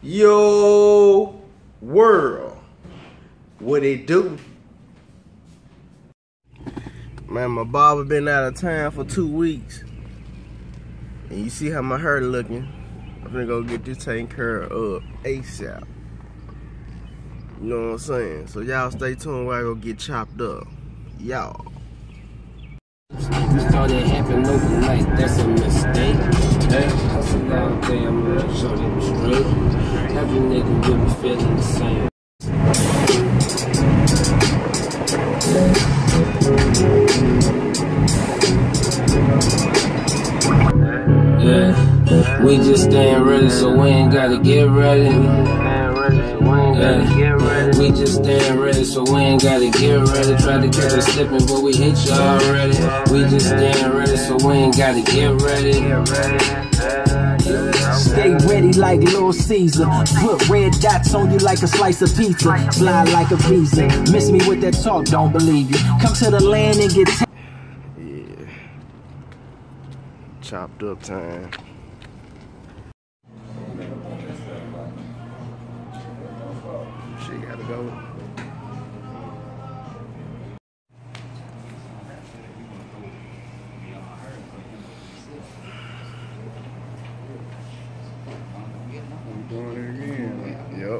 Yo, world, what it do? Man, my barber been out of town for 2 weeks. And you see how my hair looking. I'm gonna go get this taken care of ASAP. You know what I'm saying? So y'all stay tuned while I go get chopped up. Y'all. You thought it happened overnight, that's a mistake. Hey, that's a long day, I'm gonna show them straight. Every nigga will be feeling the same. Yeah, we just staying ready, so we ain't gotta get ready. We just staying ready, so we ain't gotta get ready. Try to catch us slipping, but we hit you already. We just staying ready, so we ain't gotta get ready. Stay ready like Little Caesar. Put red dots on you like a slice of pizza. Fly like a visa. Miss me with that talk, don't believe you. Come to the land and get yeah. Chopped up time. She gotta go. Doing it again. Yep.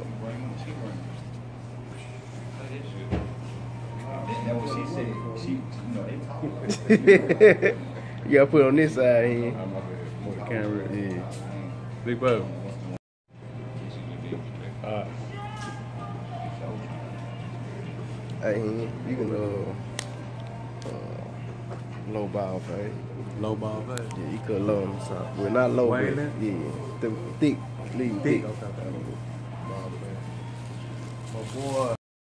That's what she said. She, you know, they You gotta put it on this side here. the camera. Yeah. Big Bub. Hey, you can low ball fade. Low ball fade. Yeah, you could low on the top. Well, not low, Way but there? yeah, thick, leave thick. Okay. My boy.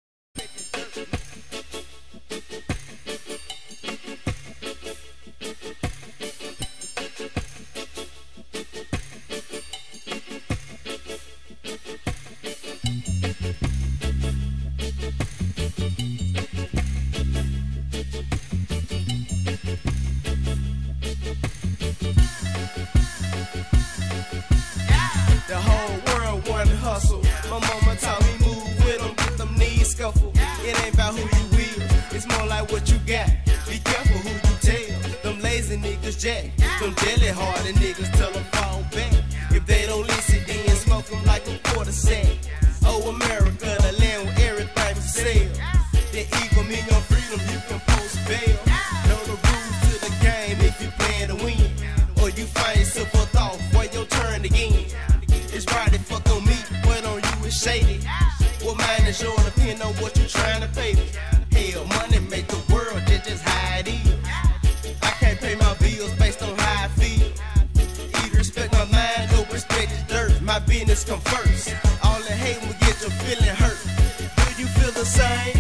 The whole world one hustle. My mama taught me move with them, get them knees scuffle. It ain't about who you will, it's more like what you got. Be careful who you tell. Them lazy niggas jack. Them jelly hearted niggas tell them fall back. If they don't listen, then smoke them like a quarter sack. Oh, America, the land where everything for sale. The eagle mean your freedom, you can post bail. Know the rules to the game if you plan to win. Or you find yourself a thought for your turn again. It's right to fuck on me, but on you it's shady. What mine is yours, depend on what you trying to pay me. Hell, money make the world just how it is. I can't pay my bills based on how I feel. Either respect my mind or respect the dirt. My business come first. All the hate will get you feeling hurt. Do you feel the same?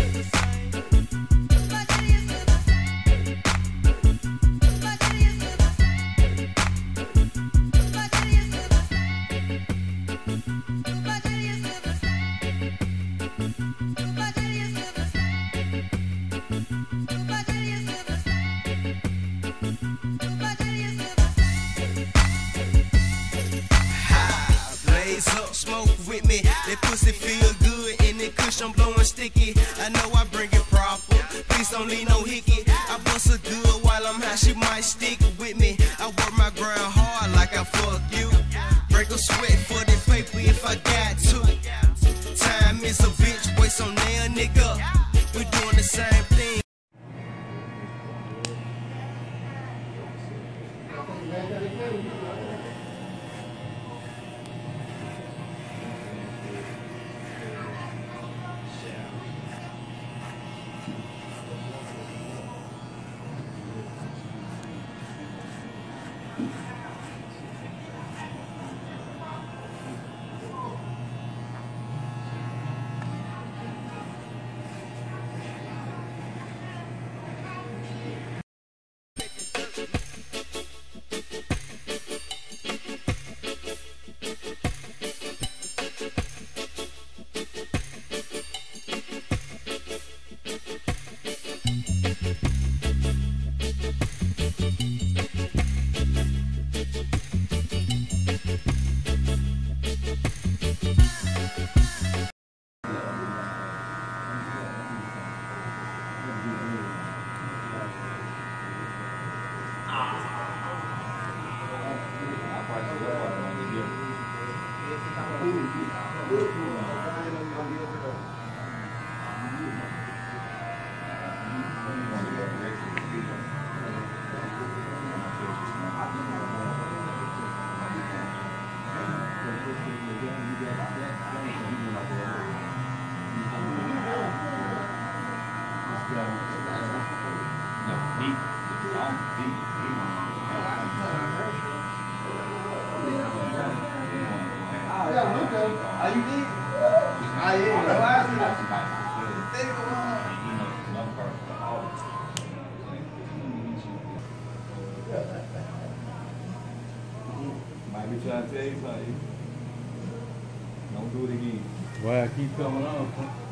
Up, smoke with me. That pussy feel good and that cushion blowing sticky. I know I bring it proper. Please don't leave no hickey. I bust her good while I'm high, she might stick with me. I work my ground hard like I fuck you. Break a sweat for the paper if I got to. Time is a bitch, waste on there, nigga. We doing the same thing. Might be trying to tell you something. Don't do it again. Why I keep coming on?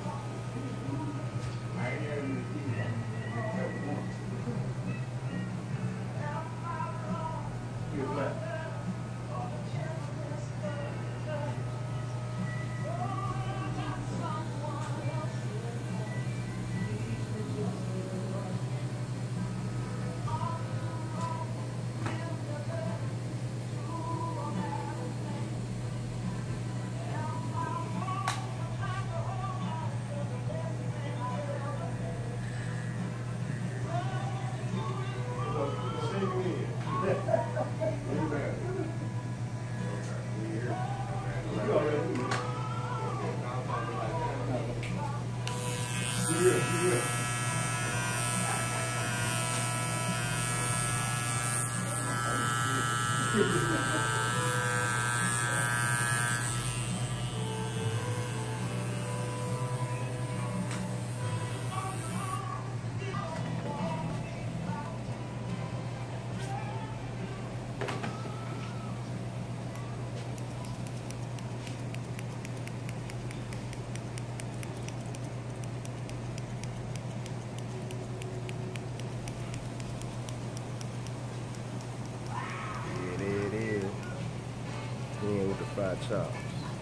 Fried chops.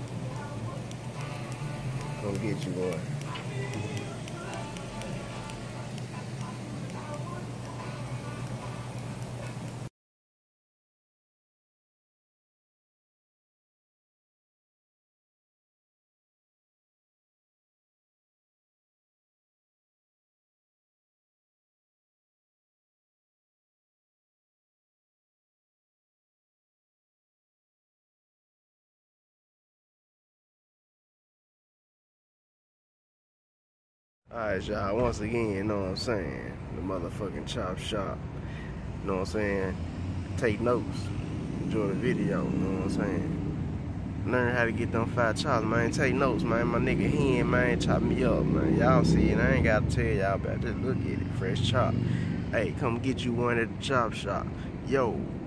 Gonna get you one. Alright, y'all, once again, you know what I'm saying? The motherfucking chop shop. You know what I'm saying? Take notes. Enjoy the video, you know what I'm saying? Learn how to get them fried chops, man. Take notes, man. My nigga Hen, man, chop me up, man. Y'all see it. I ain't gotta tell y'all about it. Just look at it. Fresh chop. Hey, come get you one at the chop shop. Yo.